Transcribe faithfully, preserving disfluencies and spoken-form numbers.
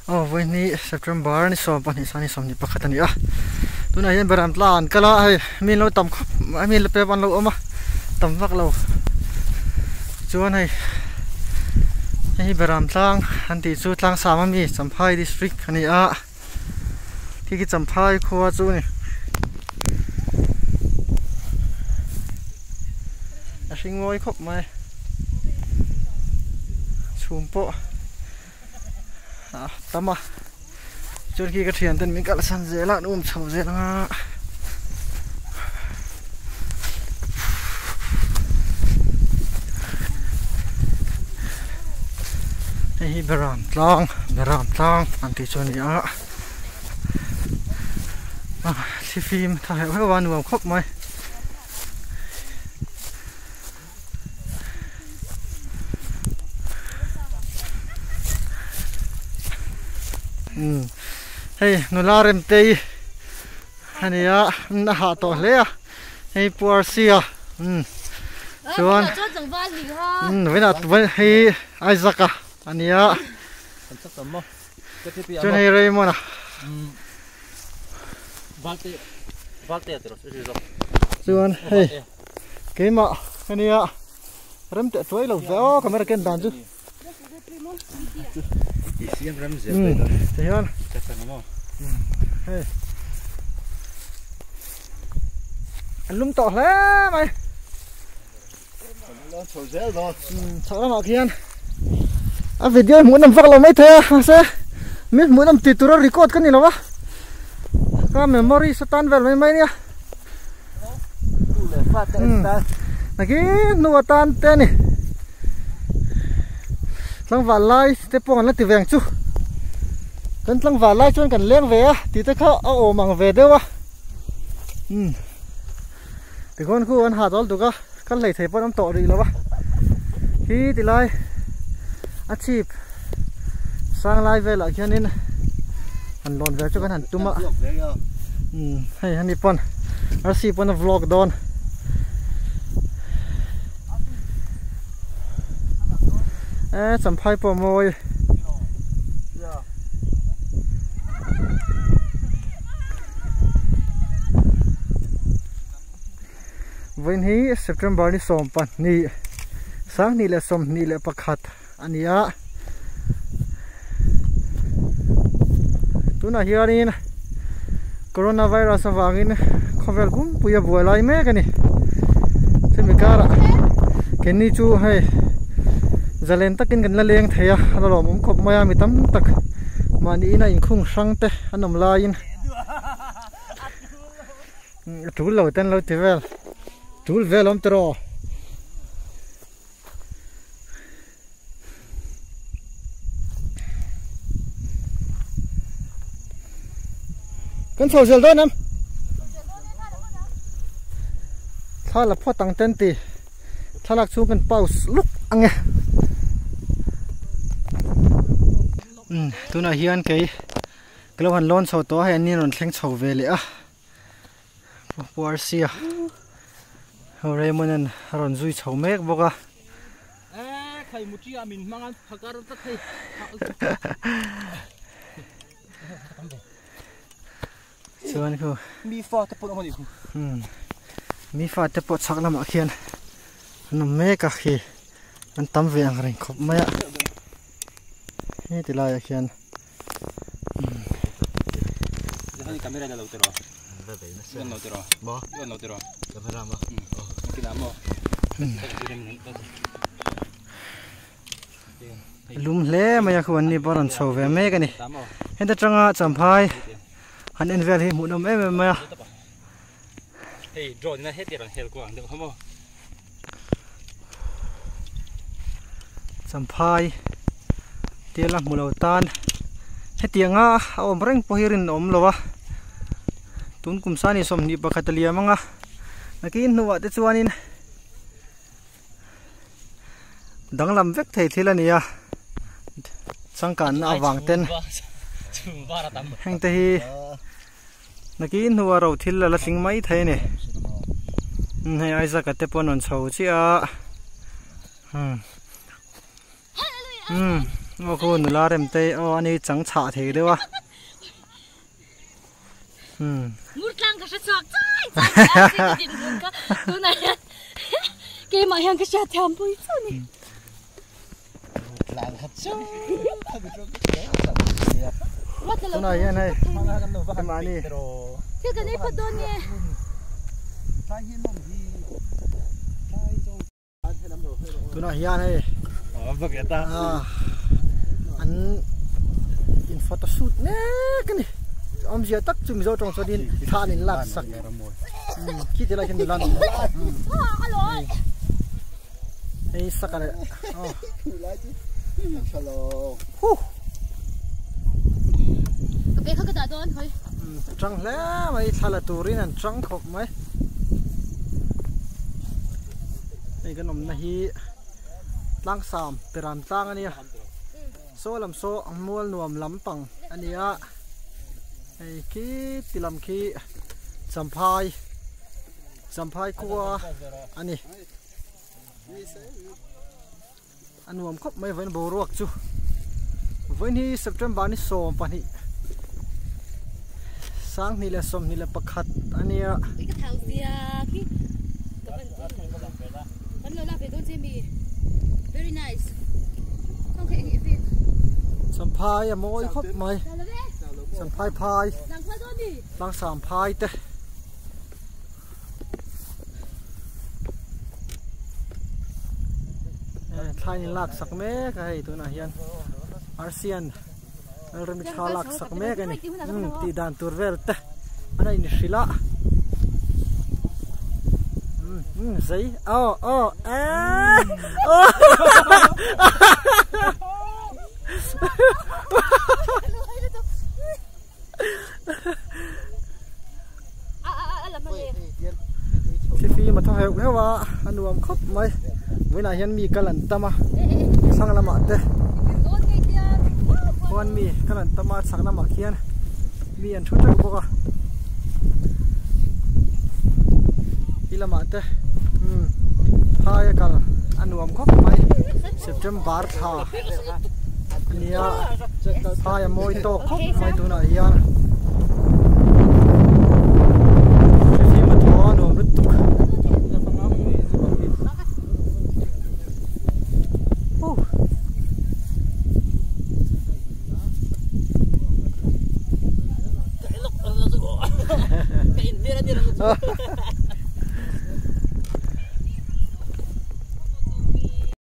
oh voi ni September ni som pani sani som ni pakhatani a tuna hian beram tlan kala ai min lo tam khop min lo pe ban lo oma tam vak lo chuan hei hei beram tlang an ti chu tlang sama mi Champhai district ani a ki ki Champhai khuwa chu ni a hring ngoi khop mai chum po à tama chôn khi cái thuyền tên mình cả là san dễ lạ ôm chầu dễ lắm hey beram tlang beram tlang anti chôn đi á à thì phim thay cái van nuông khóc mày hey nu la rem tei ania na ha to le a hey por sia um chuan um vena hey Isaac ania chuan hey Raymond valte valte atros chuan hey keima ania rem te toy lo veo camera ken dan chu Isiam ram zia ừ, thấy không? Chắc chắn không? Hey. Anh lúng tỏ lé mày. Sầu dễ rồi. Sợ lắm ạ Kian. À video muốn nằm vắt là mấy thế sao? Biết muốn nằm tít tụi record cái gì đâu á? Cái memory stand về mấy mấy nha. Này cái nua tan tên này. Lang va lai te pon la ti veng chu kan lang va lai chuan kan leng ve a ti te kha a o mang ve dewa um ti kon khu an ha dol tu ka kan lei thei pon am to ri lo wa hi ti lai a chip sang lai ve la khianin an lon ve chu kan han tuma um hei hani pon ar si pon a vlog don eh Champhai po moi when hi September ni som pan ni sang ni le som ni le pakhat ania tuna hiarin coronavirus awangin khovel gum puya bualai me kani semikara kenni chu hai zalen takin kan la leng theya lo mum khop maya mi tam tak mani na in khung sang te anom lain tul lo ten lo tivel tul velom tro kan social do nam thala photang ten ti thalak chu kan pause look ange um tuna hian ke glohan lon so to hai ani ron thleng chho ve le a por sia ho Raymond an ron zui chho mek boka a khai muti amin mangan phakar ta khai chuan khu mi fa ta pon honi um mi fa te po chak lama khian an mek a khi an tam ve ang ring khop maya he ti lai a khian Ini kamera dah lautero. Dah lautero. Bah. Dah lautero. Kamera mah. Kita mau. lum hle maya khu an ni boron chho ve me ka ni henda tanga Champhai han en vel hi mu nom em em maya Hey, drone na het yaran hel ko ang deu hamo. Champhai tiala mulo tan hetianga om reng pohirin om lowa tun kumsani som ni pakatalia manga nakin nuwa te chuanin danglam vek thei thilania sangkan awang ten heng te hi nakin nuwa ro thil la tling mai thei ne nei Isaac te pon on chho chi a hm hm โอ้โหหนูลาเต็มเตะอ๋ออันนี้จังฉะเทด้วยวะอืมมุดลังก็จะชอบใจดินมุดก็ตัวไหนเกมมายังก็จะทำปุ้ยตัวนี้ลังฮัตซูตัวไหนยังไงประมาณนี้เที่ยวกันในพัดโดนเนี่ยตัวไหนยังไงอ๋อบักเอต้าอันอินฟอร์ตสูดเนี่ยกันนี่อมเสียตักจุ่มโจตรงสดินทานินลักสักคิดอะไรกันดูลันฮัลโหลไอ้สักอะไรอ๋อฮัลโหลฮู้ก็ไปเขากระดาษโดนเฮ้ยจังแล้วไม่ทาละตูรินันจังขบไหมไอ้ขนมนาฮีตั้งสามเปรามตั้งอันนี้โซ่ลำโซ่มวลนวมลำปังอันนี้ไอ้ขี้ติลำขี้สัมพายสัมพายกัวอันนี้อันนวมครบไม่เว้นโบรวกจูเว้นที่สัปดาห์บานี่โซมปะนี่สร้างนี่แหละสมนี่แหละประคัดอันนี้อ่ะอีกเท่าเสียขี้อันนั้นเราไปดูเจมี่ very nice ต้องแข่งอีกทีสัมพายอะโมยครบไหมสัมพายพายบางสามพายเต้ไทยนี่ลักสักเมกไอ้ตัวน่ะเฮียนอาเซียนเราไม่ชาลักสักเมกไอ้นี่ตีดานตัวเวลเต้อันนี้นี่ศิลาอืมอืมใช่อ๋ออ๋อเอ๊ะโอ้ที่ฟีมาทำให้เห็นว่าอันรวมครบไหมเวลาเห็นมีกระหล่ำตมาสังละมาเต้วันมีกระหล่ำตมาสังละมาเขียนมีอันชุดจักรบอกอีละมาเต้พายกันอันรวมครบไหมเซปเทมบาร์ท่าอันนี้พายมวยโตครบไหมตัวไหนยันที่มาทอนหัวรุดตุก